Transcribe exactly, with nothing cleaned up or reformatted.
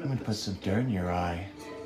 I'm gonna put some dirt in your eye.